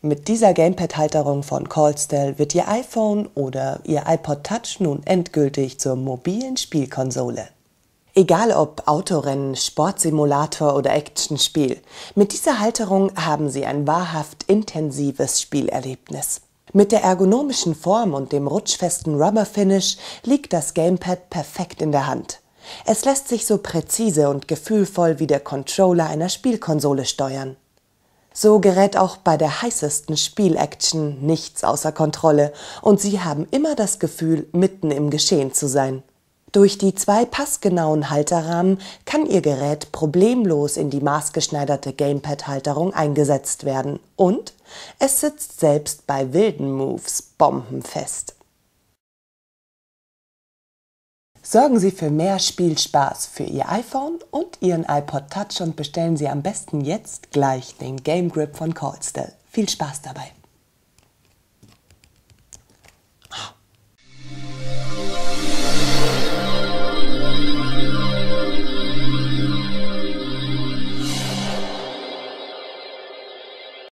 Mit dieser Gamepad-Halterung von Caldstell wird Ihr iPhone oder Ihr iPod Touch nun endgültig zur mobilen Spielkonsole. Egal ob Autorennen, Sportsimulator oder Actionspiel, mit dieser Halterung haben Sie ein wahrhaft intensives Spielerlebnis. Mit der ergonomischen Form und dem rutschfesten Rubber-Finish liegt das Gamepad perfekt in der Hand. Es lässt sich so präzise und gefühlvoll wie der Controller einer Spielkonsole steuern. So gerät auch bei der heißesten Spielaction nichts außer Kontrolle und Sie haben immer das Gefühl, mitten im Geschehen zu sein. Durch die 2 passgenauen Halterrahmen kann Ihr Gerät problemlos in die maßgeschneiderte Gamepad-Halterung eingesetzt werden und es sitzt selbst bei wilden Moves bombenfest. Sorgen Sie für mehr Spielspaß für Ihr iPhone und Ihren iPod Touch und bestellen Sie am besten jetzt gleich den Game Grip von Caldstell. Viel Spaß dabei!